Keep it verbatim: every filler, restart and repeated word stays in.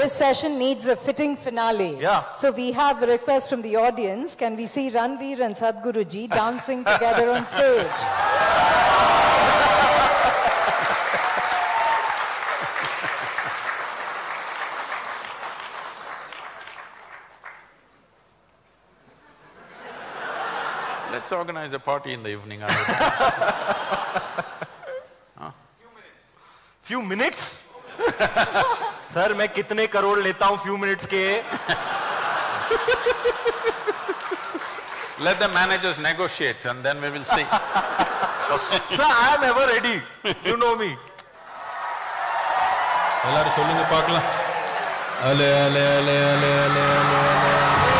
this session needs a fitting finale. Yeah. So we have a request from the audience. Can we see Ranveer and Sadhguru ji dancing together on stage? Let's organize a party in the evening. Huh? Few minutes? Sir, मैं कितने करोड़ लेता हूँ few minutes के? Let the managers negotiate and then we will see. Sir, I am ever ready. You know me. எல்லாரும் சொல்லுங்க பார்க்கலாம். அலே அலே அலே அலே அலே அலே அலே